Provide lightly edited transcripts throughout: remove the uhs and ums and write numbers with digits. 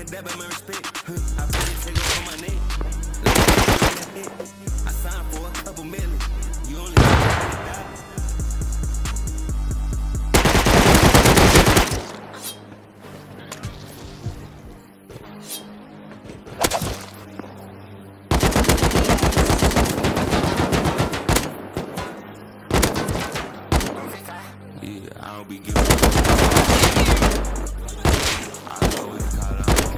like that, but my respect. I put it take off on my neck. I signed for a couple million. You only yeah, I don't be giving up. I always call it on.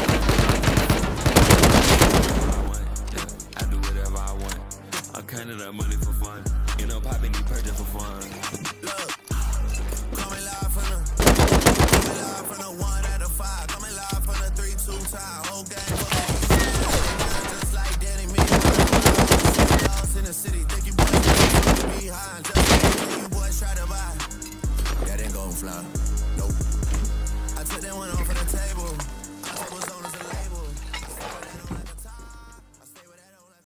I do whatever I want. I'm counting up money for fun. You know, popping these purchase for fun. Look, coming live from the 1 out of 5. Coming live from the 3-2 time. Whole game just like Danny me. Lost in the city, think you boys behind. Just like you boys try to buy. That ain't gon' fly. Nope. I took that one off of the table.